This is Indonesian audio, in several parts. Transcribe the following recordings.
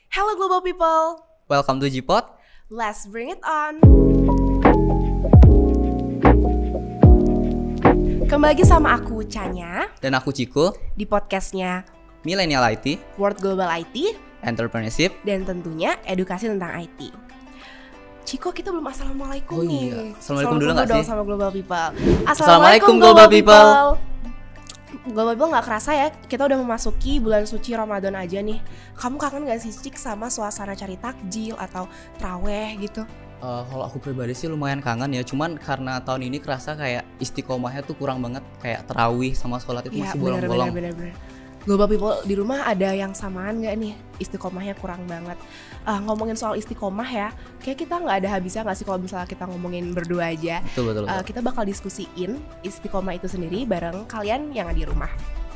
Hello global people, Welcome to Jipot. let's bring it on. Kembali lagi sama aku Chanya Dan aku Ciko, di podcastnya Millennial IT, World Global IT Entrepreneurship. dan tentunya edukasi tentang IT. Ciko, kita belum assalamualaikum nih. Iya. Assalamualaikum dulu nggak sih? Sama global people. Assalamualaikum global people. Global people nggak kerasa ya, kita udah memasuki bulan suci Ramadan aja nih. Kamu kangen gak sih Cik sama suasana cari takjil atau traweh gitu? Kalau aku pribadi sih lumayan kangen ya. Cuman karena tahun ini kerasa kayak istiqomahnya tuh kurang banget. Kayak tarawih sama sholat itu Iya, masih bolong-bolong. bener. Global people di rumah ada yang samaan gak nih? Istiqomahnya kurang banget. Ngomongin soal istiqomah ya, kayak kita nggak ada habisnya nggak sih kalau misalnya kita ngomongin berdua aja. Betul. Kita bakal diskusiin istiqomah itu sendiri bareng kalian yang di rumah.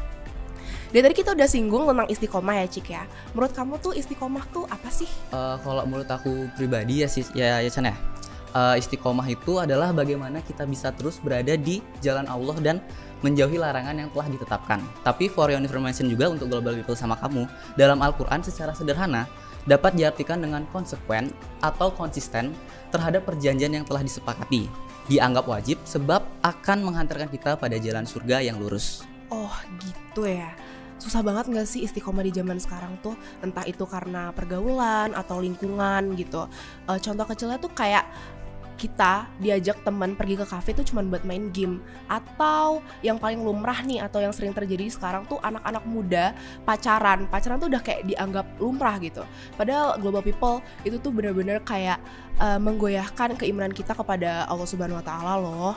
Dari tadi kita udah singgung tentang istiqomah ya Cik ya. Menurut kamu tuh istiqomah tuh apa sih? Kalau menurut aku pribadi ya sih, ya Chan ya. Istiqomah itu adalah bagaimana kita bisa terus berada di jalan Allah dan menjauhi larangan yang telah ditetapkan. Tapi for your information juga untuk global people sama kamu, dalam Al-Quran secara sederhana dapat diartikan dengan konsekuen atau konsisten terhadap perjanjian yang telah disepakati. Dianggap wajib sebab akan menghantarkan kita pada jalan surga yang lurus. Oh gitu ya. Susah banget gak sih istiqomah di zaman sekarang tuh? Entah itu karena pergaulan atau lingkungan gitu. Contoh kecilnya tuh kayak kita diajak teman pergi ke kafe tuh cuma buat main game. Atau yang paling lumrah nih atau yang sering terjadi sekarang tuh anak-anak muda pacaran tuh udah kayak dianggap lumrah gitu. Padahal global people itu tuh benar-benar kayak menggoyahkan keimanan kita kepada Allah Subhanahu Wa Taala loh.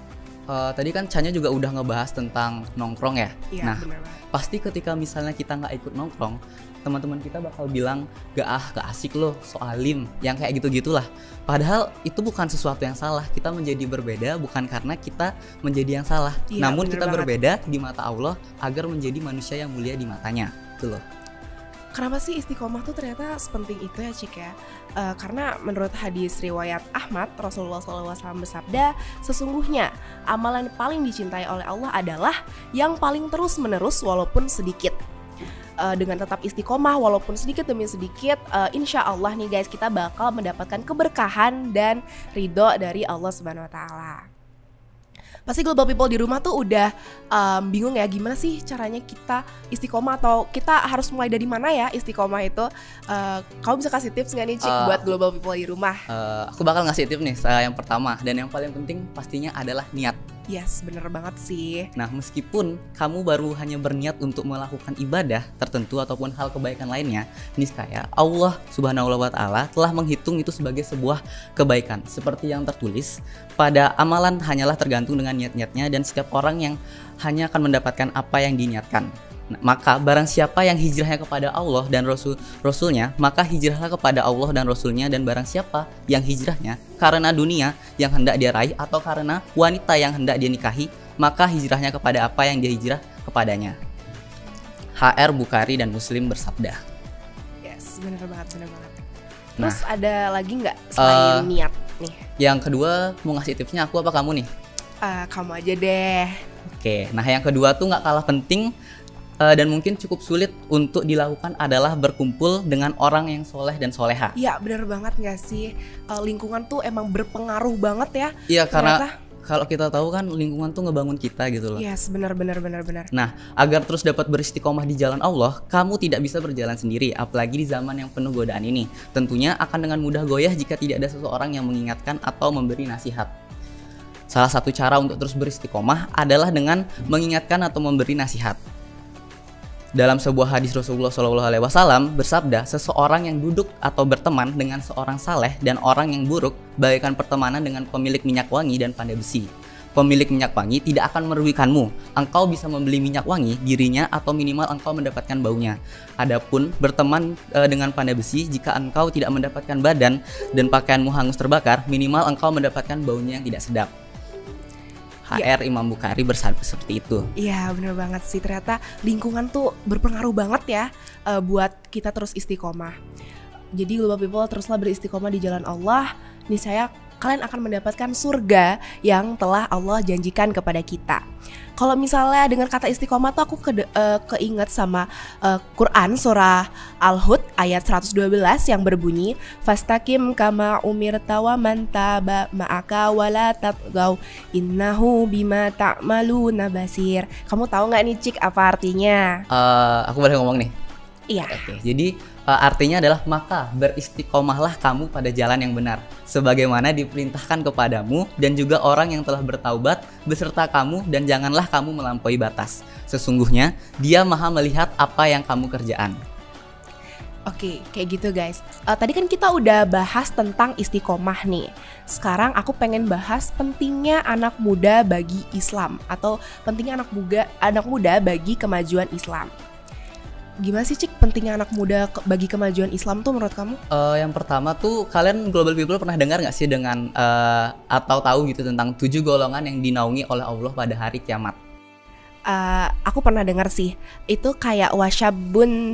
Tadi kan Chanya juga udah ngebahas tentang nongkrong ya. Iya, Nah, bener banget. pasti ketika misalnya kita nggak ikut nongkrong, teman-teman kita bakal bilang gak asik loh, so alim, yang kayak gitu-gitulah. Padahal itu bukan sesuatu yang salah. Kita menjadi berbeda bukan karena kita menjadi yang salah, Iya, namun bener kita banget. berbeda di mata Allah agar menjadi manusia yang mulia di matanya. Itu loh. Kenapa sih istiqomah tuh ternyata sepenting itu ya Cik ya? Karena menurut hadis riwayat Ahmad, Rasulullah SAW bersabda, sesungguhnya amalan paling dicintai oleh Allah adalah yang paling terus menerus walaupun sedikit. Dengan tetap istiqomah walaupun sedikit demi sedikit, insya Allah nih guys, kita bakal mendapatkan keberkahan dan ridho dari Allah Subhanahu Wa Taala. Pasti global people di rumah tuh udah bingung ya gimana sih caranya kita istiqomah atau kita harus mulai dari mana ya istiqomah itu. Kamu bisa kasih tips gak nih Cik buat global people di rumah? Aku bakal ngasih tips nih, yang pertama dan yang paling penting pastinya adalah niat. Yes, bener banget sih. Nah, meskipun kamu baru hanya berniat untuk melakukan ibadah tertentu ataupun hal kebaikan lainnya, niscaya Allah Subhanahu wa Ta'ala telah menghitung itu sebagai sebuah kebaikan. Seperti yang tertulis, pada amalan hanyalah tergantung dengan niat-niatnya dan setiap orang yang hanya akan mendapatkan apa yang diniatkan. Nah, maka barang siapa yang hijrahnya kepada Allah dan Rasulnya, maka hijrahlah kepada Allah dan Rasulnya. Dan barang siapa yang hijrahnya karena dunia yang hendak dia raih atau karena wanita yang hendak dia nikahi, maka hijrahnya kepada apa yang dia hijrah kepadanya. HR Bukhari dan Muslim bersabda. Yes, bener banget. Terus ada lagi nggak selain niat nih? Yang kedua, mau ngasih tipsnya aku apa kamu nih? Kamu aja deh. Oke, nah yang kedua tuh nggak kalah penting dan mungkin cukup sulit untuk dilakukan adalah berkumpul dengan orang yang soleh dan soleha. Iya, bener banget gak sih? Lingkungan tuh emang berpengaruh banget ya. Iya, karena ternyata. kalau kita tahu kan lingkungan tuh ngebangun kita gitu loh. Yes, bener. Nah, agar terus dapat beristiqomah di jalan Allah, kamu tidak bisa berjalan sendiri, apalagi di zaman yang penuh godaan ini. Tentunya akan dengan mudah goyah jika tidak ada seseorang yang mengingatkan atau memberi nasihat. Salah satu cara untuk terus beristiqomah adalah dengan mengingatkan atau memberi nasihat. Dalam sebuah hadis Rasulullah SAW bersabda, seseorang yang duduk atau berteman dengan seorang saleh dan orang yang buruk bagaikan pertemanan dengan pemilik minyak wangi dan pandai besi. Pemilik minyak wangi tidak akan merugikanmu. Engkau bisa membeli minyak wangi dirinya atau minimal engkau mendapatkan baunya. Adapun berteman dengan pandai besi, jika engkau tidak mendapatkan badan dan pakaianmu hangus terbakar, minimal engkau mendapatkan baunya yang tidak sedap. HR Imam Bukhari bersabda seperti itu. Iya, bener banget sih. Ternyata lingkungan tuh berpengaruh banget ya buat kita terus istiqomah. Jadi global people teruslah beristiqomah di jalan Allah. Nih saya kalian akan mendapatkan surga yang telah Allah janjikan kepada kita. Kalau misalnya dengan kata istiqomah tuh aku keinget sama Quran surah Al-Hud ayat 112 yang berbunyi fastaqim kama umirta wa man taba ma'aka wala tatgaw innahu bima ta'maluna basir. Kamu tahu nggak nih Cik apa artinya? Aku boleh ngomong nih? Iya. Oke, jadi artinya adalah maka beristiqomahlah kamu pada jalan yang benar sebagaimana diperintahkan kepadamu dan juga orang yang telah bertaubat beserta kamu dan janganlah kamu melampaui batas. Sesungguhnya Dia Maha melihat apa yang kamu kerjaan. Oke, kayak gitu guys. Tadi kan kita udah bahas tentang istiqomah nih. Sekarang aku pengen bahas pentingnya anak muda bagi Islam atau pentingnya anak muda bagi kemajuan Islam. Gimana sih Cik pentingnya anak muda bagi kemajuan Islam tuh menurut kamu? Yang pertama tuh kalian Global People pernah dengar nggak sih dengan atau tahu gitu tentang 7 golongan yang dinaungi oleh Allah pada hari kiamat? Aku pernah dengar sih. Itu kayak wasyabun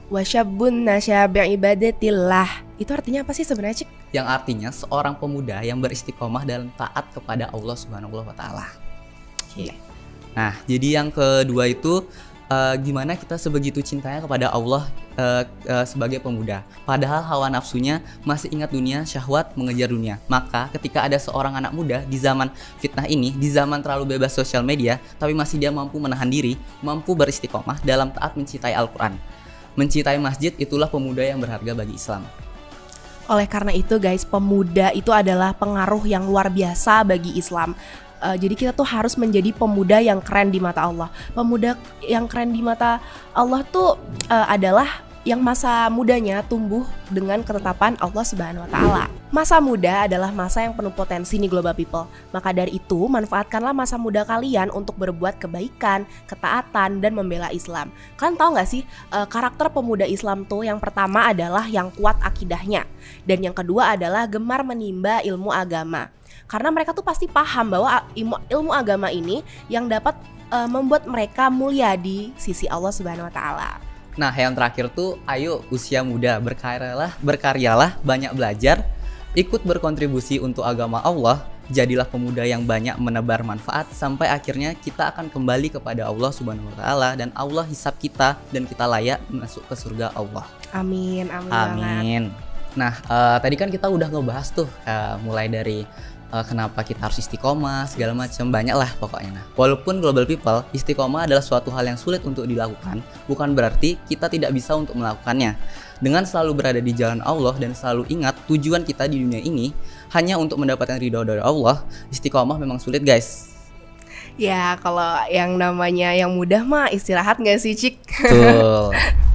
nasyabi ibadatillah. Itu artinya apa sih sebenarnya Cik? Yang artinya seorang pemuda yang beristiqomah dalam taat kepada Allah Subhanahu wa taala. Oke. Nah, jadi yang kedua itu gimana kita sebegitu cintanya kepada Allah sebagai pemuda. Padahal hawa nafsunya masih ingat dunia, syahwat mengejar dunia. Maka ketika ada seorang anak muda di zaman fitnah ini, di zaman terlalu bebas sosial media, tapi masih dia mampu menahan diri, mampu beristiqomah dalam taat mencintai Al-Quran, mencintai masjid, itulah pemuda yang berharga bagi Islam. Oleh karena itu guys, pemuda itu adalah pengaruh yang luar biasa bagi Islam. Jadi kita tuh harus menjadi pemuda yang keren di mata Allah. Pemuda yang keren di mata Allah tuh adalah yang masa mudanya tumbuh dengan ketetapan Allah Subhanahu wa taala. Masa muda adalah masa yang penuh potensi nih Global People. Maka dari itu, manfaatkanlah masa muda kalian untuk berbuat kebaikan, ketaatan, dan membela Islam. Kalian tahu gak sih karakter pemuda Islam tuh yang pertama adalah yang kuat akidahnya, dan yang kedua adalah gemar menimba ilmu agama. Karena mereka tuh pasti paham bahwa ilmu agama ini yang dapat membuat mereka mulia di sisi Allah Subhanahu wa taala. Nah, yang terakhir tuh ayo usia muda berkaryalah, banyak belajar, ikut berkontribusi untuk agama Allah, jadilah pemuda yang banyak menebar manfaat sampai akhirnya kita akan kembali kepada Allah Subhanahu wa taala dan Allah hisab kita dan kita layak masuk ke surga Allah. Amin, amin. Amin. Nah, tadi kan kita udah ngebahas tuh mulai dari kenapa kita harus istiqomah, segala macam, banyak lah pokoknya. Nah, walaupun Global People, istiqomah adalah suatu hal yang sulit untuk dilakukan, bukan berarti kita tidak bisa untuk melakukannya. Dengan selalu berada di jalan Allah dan selalu ingat tujuan kita di dunia ini hanya untuk mendapatkan ridho dari Allah, istiqomah memang sulit guys. Ya, kalau yang namanya yang mudah mah istirahat gak sih Cik? Betul.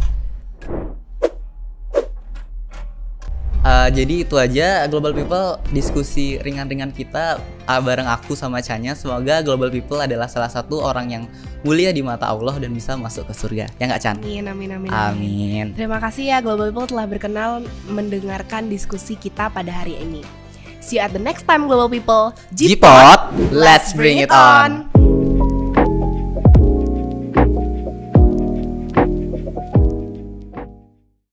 Jadi itu aja Global People, diskusi ringan-ringan kita bareng aku sama Chanya. Semoga Global People adalah salah satu orang yang mulia di mata Allah dan bisa masuk ke surga. Ya nggak Chan? Amin, amin, amin. Amin. Terima kasih ya Global People telah berkenan mendengarkan diskusi kita pada hari ini. See you at the next time Global People. G-Pod, let's bring it on.